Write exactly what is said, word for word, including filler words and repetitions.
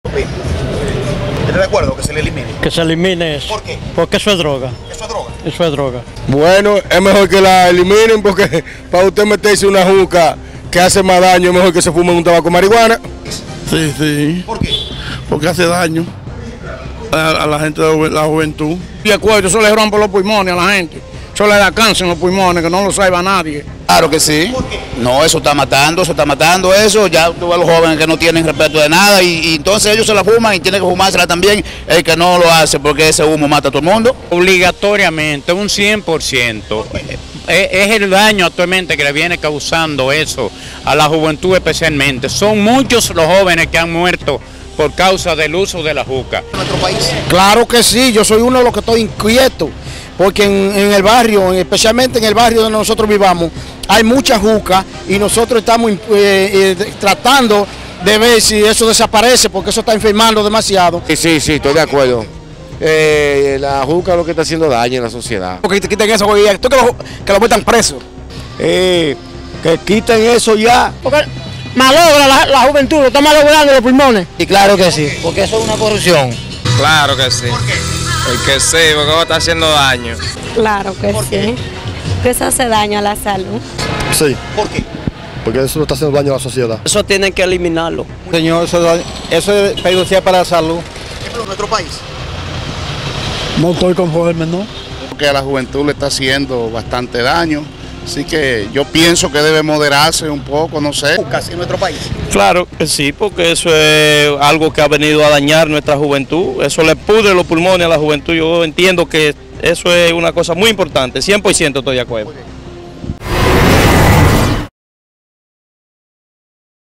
¿Estás de acuerdo que se le elimine? Que se elimine eso. ¿Por qué? Porque eso es droga. ¿Eso es droga? Eso es droga. Bueno, es mejor que la eliminen porque para usted meterse una juca que hace más daño, es mejor que se fume un tabaco de marihuana. Sí, sí. ¿Por qué? Porque hace daño a, a la gente de la juventud. Y el cuello, eso le rompe los pulmones a la gente. Eso le da cáncer en los pulmones, que no lo sabe nadie. Claro que sí. ¿Por qué? No, eso está matando, eso está matando eso. Ya tú ves a los jóvenes que no tienen respeto de nada y, y entonces ellos se la fuman y tienen que fumársela también el que no lo hace porque ese humo mata a todo el mundo. Obligatoriamente, un cien por ciento. Es, es el daño actualmente que le viene causando eso a la juventud especialmente. Son muchos los jóvenes que han muerto por causa del uso de la juca. ¿En nuestro país? Claro que sí, yo soy uno de los que estoy inquieto, porque en, en el barrio, especialmente en el barrio donde nosotros vivamos, hay mucha juca y nosotros estamos eh, eh, tratando de ver si eso desaparece, porque eso está enfermando demasiado. Sí, sí, sí, estoy de acuerdo. Eh, la juca es lo que está haciendo daño en la sociedad. Porque te quiten eso, porque esto que lo, que lo metan preso. Eh, que quiten eso ya. Porque malogra la, la juventud, lo está malogrando los pulmones. Y claro que sí, porque eso es una corrupción. Claro que sí. ¿Por qué? Porque sí, porque está haciendo daño. Claro que ¿Por qué? sí. Que eso hace daño a la salud. Sí, ¿Por qué? porque eso está haciendo daño a la sociedad. Eso tienen que eliminarlo. Señor, eso, eso es perjudicial para la salud. ¿En nuestro país? No estoy conforme, ¿no? Porque a la juventud le está haciendo bastante daño. Así que yo pienso que debe moderarse un poco, no sé. ¿Jucas en nuestro país? Claro que sí, porque eso es algo que ha venido a dañar nuestra juventud. Eso le pudre los pulmones a la juventud. Yo entiendo que eso es una cosa muy importante. cien por ciento estoy de acuerdo.